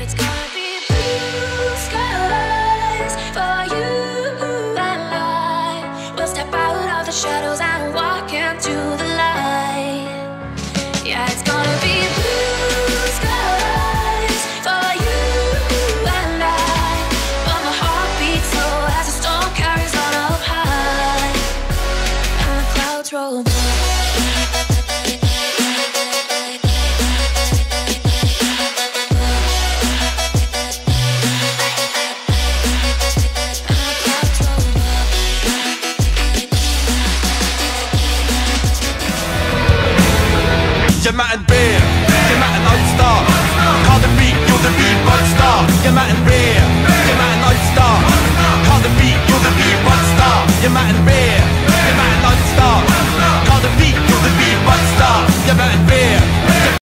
gonna be blue skies for you and I. We'll step out of the shadows and walk into the light. Yeah, it's gonna be blue skies for you and I. But my heart beats slow as the storm carries on up high, and the clouds roll by. You're Matt and Beer, you're Matt and Ulster. Can't defeat, you're the beat monster. You're Matt and Beer, you're Matt and Ulster. Can't defeat, you're the beat monster. You're Matt and Beer, you're Matt and Ulster. Can't defeat, you're the beat monster. You're Matt and Beer.